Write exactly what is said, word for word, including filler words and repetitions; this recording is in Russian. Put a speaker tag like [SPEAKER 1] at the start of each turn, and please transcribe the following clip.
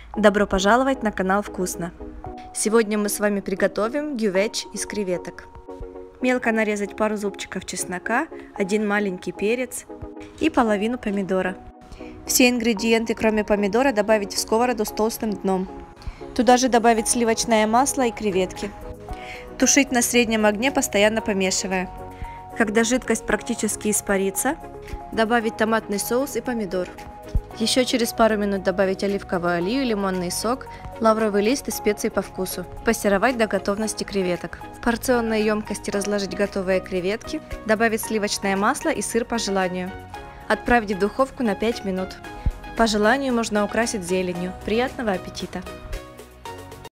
[SPEAKER 1] Добро пожаловать на канал Вкусно! Сегодня мы с вами приготовим гювеч из креветок. Мелко нарезать пару зубчиков чеснока, один маленький перец и половину помидора. Все ингредиенты, кроме помидора, добавить в сковороду с толстым дном. Туда же добавить сливочное масло и креветки. Тушить на среднем огне, постоянно помешивая. Когда жидкость практически испарится, добавить томатный соус и помидор. Еще через пару минут добавить оливковую олею, лимонный сок, лавровый лист и специи по вкусу. Пассеровать до готовности креветок. В порционной емкости разложить готовые креветки, добавить сливочное масло и сыр по желанию. Отправить в духовку на пять минут. По желанию можно украсить зеленью. Приятного аппетита!